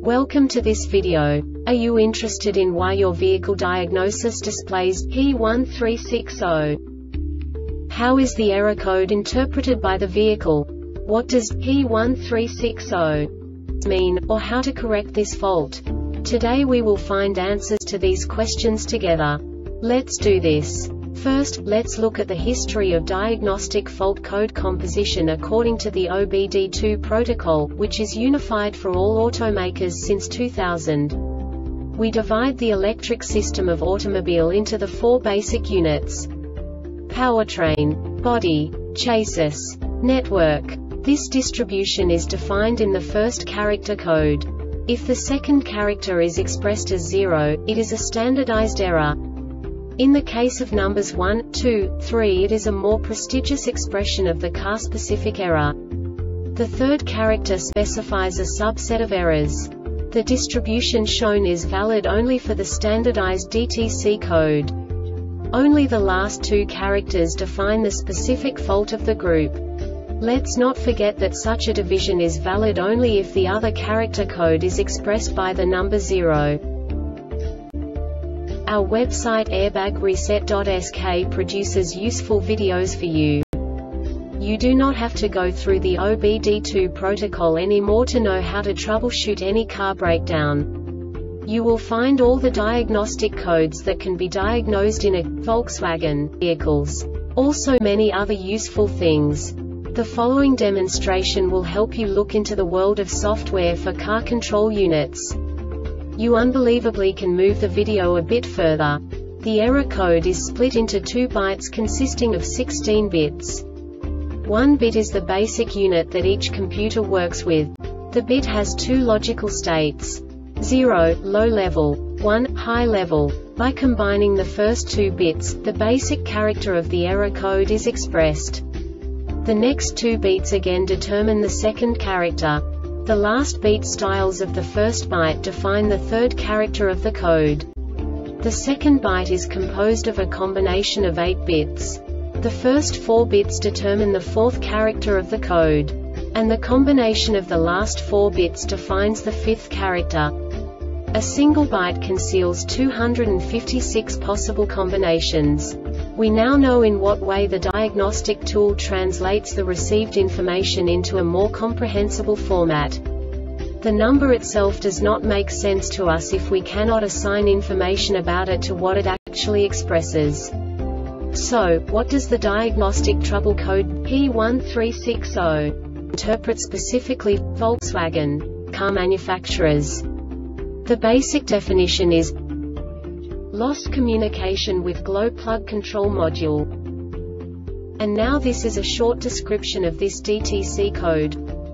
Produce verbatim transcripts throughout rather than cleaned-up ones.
Welcome to this video. Are you interested in why your vehicle diagnosis displays P one three six zero? How is the error code interpreted by the vehicle? What does P one three six zero mean, or how to correct this fault? Today we will find answers to these questions together. Let's do this. First, let's look at the history of diagnostic fault code composition according to the O B D two protocol, which is unified for all automakers since two thousand. We divide the electric system of automobile into the four basic units: powertrain, body, chassis, network. This distribution is defined in the first character code. If the second character is expressed as zero, it is a standardized error. In the case of numbers one, two, three, it is a more prestigious expression of the car-specific error. The third character specifies a subset of errors. The distribution shown is valid only for the standardized D T C code. Only the last two characters define the specific fault of the group. Let's not forget that such a division is valid only if the other character code is expressed by the number zero. Our website airbag reset dot S K produces useful videos for you. You do not have to go through the O B D two protocol anymore to know how to troubleshoot any car breakdown. You will find all the diagnostic codes that can be diagnosed in a Volkswagen vehicles. Also many other useful things. The following demonstration will help you look into the world of software for car control units. You unbelievably can move the video a bit further. The error code is split into two bytes consisting of sixteen bits. One bit is the basic unit that each computer works with. The bit has two logical states: zero, low level, one, high level. By combining the first two bits, the basic character of the error code is expressed. The next two beats again determine the second character. The last beat styles of the first byte define the third character of the code. The second byte is composed of a combination of eight bits. The first four bits determine the fourth character of the code. And the combination of the last four bits defines the fifth character. A single byte conceals two hundred fifty-six possible combinations. We now know in what way the diagnostic tool translates the received information into a more comprehensible format. The number itself does not make sense to us if we cannot assign information about it to what it actually expresses. So, what does the diagnostic trouble code P one three six zero interpret specifically for Volkswagen car manufacturers? The basic definition is lost communication with glow plug control module. And now this is a short description of this D T C code.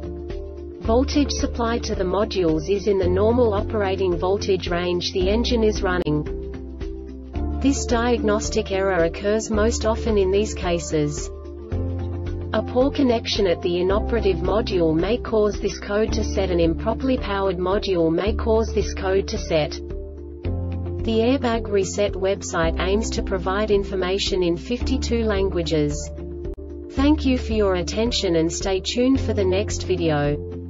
Voltage supplied to the modules is in the normal operating voltage range the engine is running. This diagnostic error occurs most often in these cases. A poor connection at the inoperative module may cause this code to set. An improperly powered module may cause this code to set. The Airbag Reset website aims to provide information in fifty-two languages. Thank you for your attention and stay tuned for the next video.